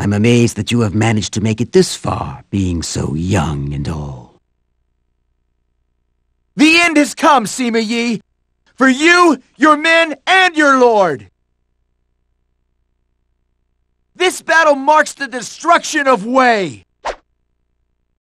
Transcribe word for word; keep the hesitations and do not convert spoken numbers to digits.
I'm amazed that you have managed to make it this far, being so young and all. The end has come, Sima Yi! For you, your men, and your lord! This battle marks the destruction of Wei!